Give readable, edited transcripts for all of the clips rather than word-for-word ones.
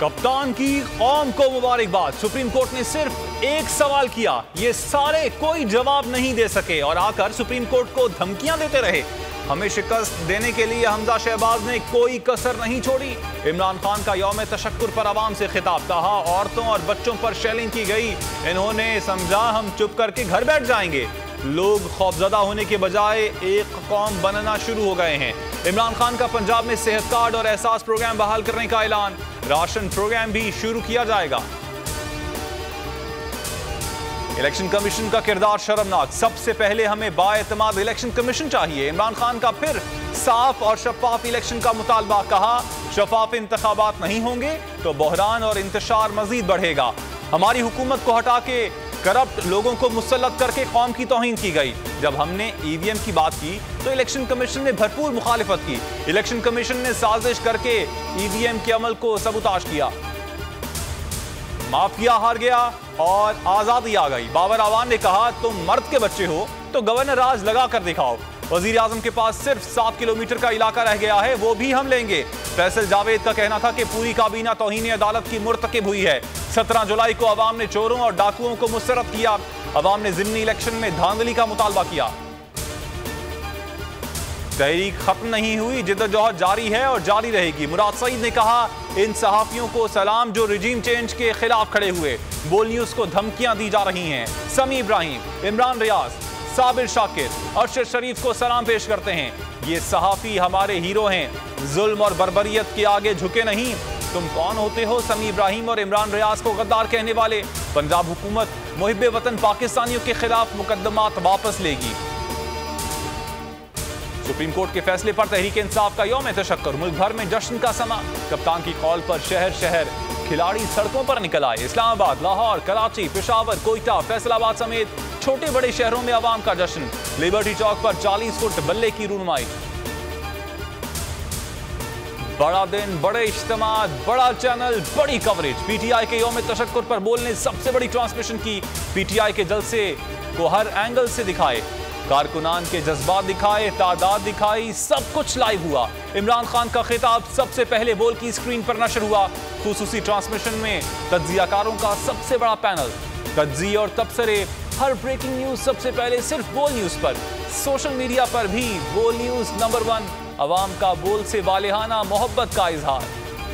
कप्तान की कौम को मुबारकबाद। सुप्रीम कोर्ट ने सिर्फ एक सवाल किया, ये सारे कोई जवाब नहीं दे सके और आकर सुप्रीम कोर्ट को धमकियां देते रहे। हमें शिकस्त देने के लिए हमजा शहबाज ने कोई कसर नहीं छोड़ी। इमरान खान का यौम तशक्कुर पर आवाम से खिताब, कहा औरतों और बच्चों पर शेलिंग की गई। इन्होंने समझा हम चुप करके घर बैठ जाएंगे। लोग खौफजदा होने के बजाय एक कौम बनना शुरू हो गए हैं। इमरान खान का पंजाब में सेहत कार्ड और एहसास प्रोग्राम बहाल करने का ऐलान, राशन प्रोग्राम भी शुरू किया जाएगा। इलेक्शन कमीशन का किरदार शर्मनाक, सबसे पहले हमें बाएतमाद इलेक्शन कमीशन चाहिए। इमरान खान का फिर साफ और शफाफ इलेक्शन का मुतालबा, कहा शफाफ इंतखाबात नहीं होंगे तो बहरान और इंतशार मजीद बढ़ेगा। हमारी हुकूमत को हटा के करप्ट लोगों को मुसल्लत करके कौम की तौहीन की गई। जब हमने ईवीएम की बात की तो इलेक्शन कमीशन ने भरपूर मुखालिफत की। इलेक्शन कमीशन ने साजिश करके ईवीएम के अमल को सबूताज किया। माफिया हार गया और आजादी आ गई। बाबर आवान ने कहा तुम मर्द के बच्चे हो तो गवर्नर राज लगा कर दिखाओ। वजीर आजम के पास सिर्फ 7 किलोमीटर का इलाका रह गया है, वो भी हम लेंगे। फैसल जावेद का कहना था कि पूरी काबीना तौहीन अदालत की मुर्तकिब हुई है। 17 जुलाई को अवाम ने चोरों और डाकुओं को मुस्तरद किया। अवाम ने ज़िमनी इलेक्शन में धांधली का मुतालबा किया। तहरीक खत्म नहीं हुई, जिद्दोजहद जारी है और जारी रहेगी। मुराद सईद ने कहा इन सहाफियों को सलाम जो रिजीम चेंज के खिलाफ खड़े हुए। बोल न्यूज को धमकियां दी जा रही हैं। समी इब्राहिम, इमरान रियाज, साबिर शाकिर, अरशद शरीफ को सलाम पेश करते हैं। ये सहाफी हमारे हीरो हैं, जुल्म और बर्बरियत के आगे झुके नहीं। तुम कौन होते हो समी इब्राहिम और इमरान रियाज को गद्दार कहने वाले? पंजाब हुकूमत मुहिब्बे वतन पाकिस्तानियों के खिलाफ मुकदमात वापस लेगी। सुप्रीम कोर्ट के फैसले पर तहरीक इंसाफ का यौम तशक्कुर, मुल्क भर में जश्न का समा। कप्तान की कॉल पर शहर शहर खिलाड़ी सड़कों पर निकल आए। इस्लामाबाद, लाहौर, कराची, पेशावर, कोयटा, फैसलाबाद समेत छोटे बड़े शहरों में आवाम का जश्न। लिबर्टी चौक पर 40 फुट बल्ले की रूनुमाई। बड़ा दिन, बड़े इज्तिमा, बड़ा चैनल, बड़ी कवरेज। पीटीआई के यौम तशक्कुर पर बोलने सबसे बड़ी ट्रांसमिशन की। पीटीआई के जलसे को हर एंगल से दिखाए, कारकुनान के जज्बात दिखाए, तादाद दिखाई, सब कुछ लाइव हुआ। इमरान खान का खिताब सबसे पहले बोल की स्क्रीन पर नशर हुआ। खुसूसी ट्रांसमिशन में तज्जियाकारों का सबसे बड़ा पैनल, तज्जिये और तबसरे, हर ब्रेकिंग न्यूज सबसे पहले सिर्फ बोल न्यूज पर। सोशल मीडिया पर भी बोल न्यूज नंबर 1। अवाम का बोल से वालेहाना मोहब्बत का इजहार।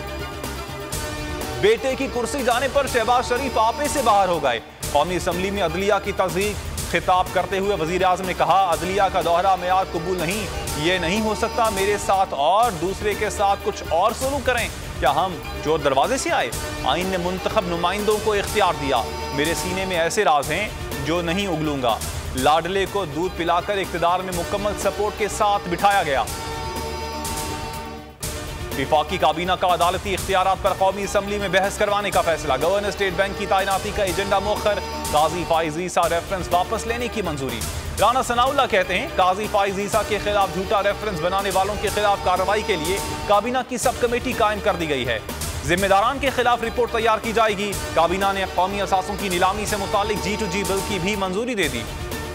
बेटे की कुर्सी जाने पर शहबाज शरीफ आपे से बाहर हो गए। कौमी असम्बली में अदलिया की तज़हीक खिताब करते हुए वजीर आज़म ने कहा अदलिया का दोहरा मेयाद कबूल नहीं। ये नहीं हो सकता मेरे साथ और दूसरे के साथ कुछ और सलूक करें। क्या हम चोर दरवाजे से आए? आइन ने मुंतखब नुमाइंदों को इख्तियार दिया। मेरे सीने में ऐसे राज हैं जो नहीं उगलूंगा। लाडले को दूध पिलाकर इख्तिदार में मुकम्मल सपोर्ट के साथ बिठाया गया। विफाकी काबीना का अदालती इख्तियारात पर कौमी असम्बली में बहस करवाने का फैसला। गवर्नर स्टेट बैंक की तैनाती का एजेंडा मुअख्खर। काजी फाइज ईसा रेफरेंस वापस लेने की मंजूरी। राना सनाउल्लाह कहते हैं काजी फाइज ईसा के खिलाफ झूठा रेफरेंस बनाने वालों के खिलाफ कार्रवाई के लिए काबीना की सब कमेटी कायम कर दी गई है। जिम्मेदारान के खिलाफ रिपोर्ट तैयार की जाएगी। काबीना ने कौमी असासों की नीलामी से मुतालिक G2G बिल की भी मंजूरी दे दी।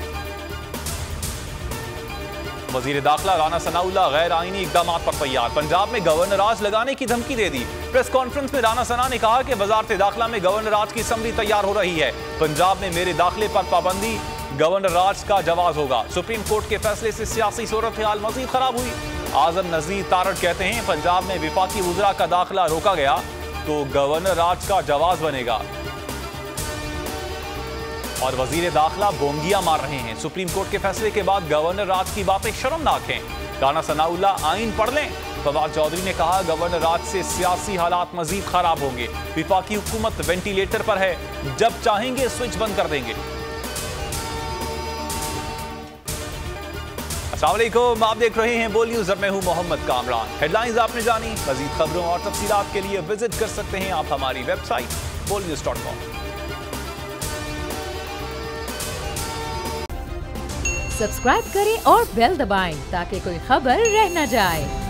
वजीर दाखिला राना सनाउल्लाह गैर आईनी इकदाम पर तैयार। पंजाब में गवर्नर राज लगाने की धमकी दे दी। प्रेस कॉन्फ्रेंस में राना सना ने कहा कि वजारत दाखिला में गवर्नर राज की समरी तैयार हो रही है। पंजाब में मेरे दाखिले पर पाबंदी, गवर्नर राज का जवाब होगा। सुप्रीम कोर्ट के फैसले से सियासी सूरत हाल मजीद खराब हुई। आजम नजीर तारड़ कहते हैं पंजाब में विफाकी वज़रा का दाखिला रोका गया तो गवर्नर राज का जवाब बनेगा। और वजीर दाखिला बोंगिया मार रहे हैं। सुप्रीम कोर्ट के फैसले के बाद गवर्नर राज की बातें शर्मनाक हैं। राना सनाउल्लाह आइन पढ़ लें। फवाद चौधरी ने कहा गवर्नर राज से सियासी हालात मजीद खराब होंगे। विफाकी हुकूमत वेंटिलेटर पर है, जब चाहेंगे स्विच बंद कर देंगे। अस्सलाम वालेकुम, आप देख रहे हैं बोल न्यूज। मैं हूं मोहम्मद कामरान। हेडलाइंस आपने जानी। मजीद खबरों और तफसीलात के लिए विजिट कर सकते हैं आप हमारी वेबसाइट bolnews.com। सब्सक्राइब करें और बेल दबाएं ताकि कोई खबर रह न जाए।